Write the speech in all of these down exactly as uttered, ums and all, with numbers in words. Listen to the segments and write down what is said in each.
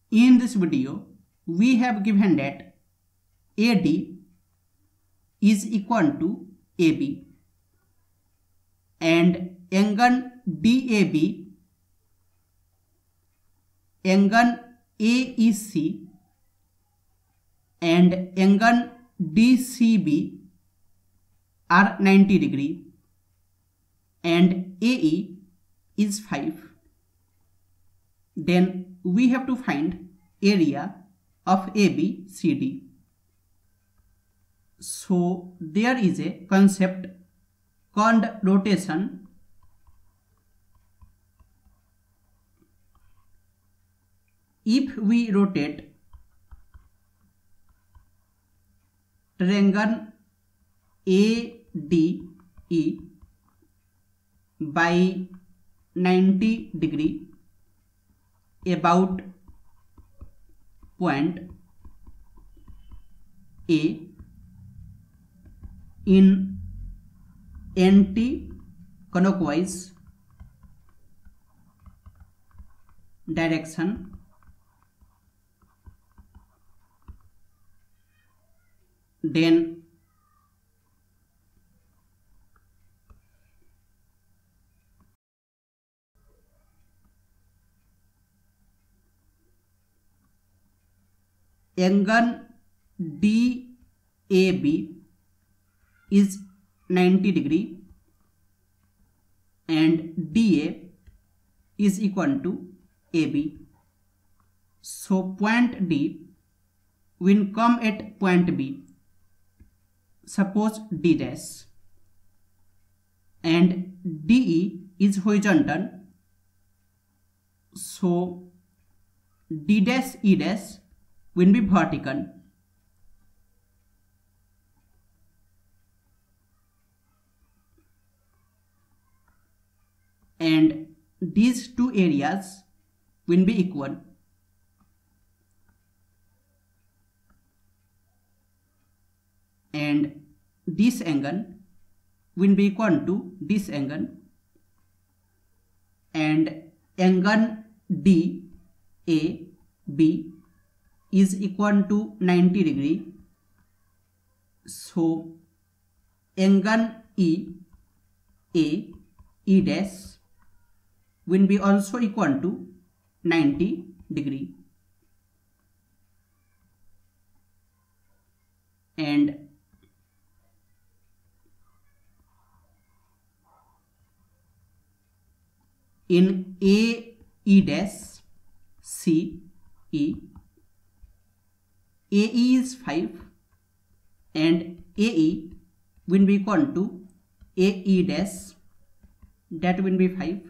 In this video, we have given that A D is equal to A B and angle D A B, angle A E C and angle D C B are ninety degree and A E is five. Then we have to find area of A B C D. So there is a concept called rotation. If we rotate triangle A D E by ninety degree about point A in anti-clockwise direction, then angle D A B is ninety degree and D A is equal to A B. So point D will come at point B, suppose D dash, and D E is horizontal, so D dash E dash will be vertical. And these two areas will be equal. And this angle will be equal to this angle, and angle D A B is equal to ninety degree. So angle E A E dash will be also equal to ninety degree, and in A E dash C E, A E is five and A E will be equal to A E dash, that will be five.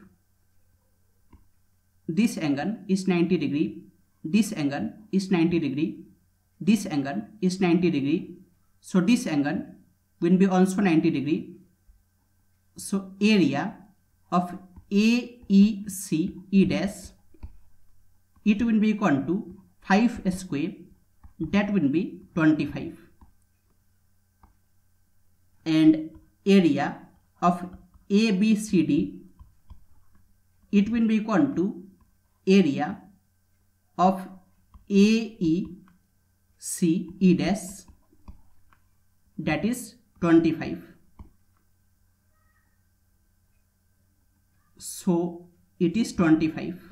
This angle is ninety degree, this angle is ninety degree, this angle is ninety degree, so this angle will be also ninety degree. So area of A E C E dash, it will be equal to five square, that will be twenty-five, and area of A B C D, it will be equal to area of A E C E dash, that is twenty-five. So it is twenty-five.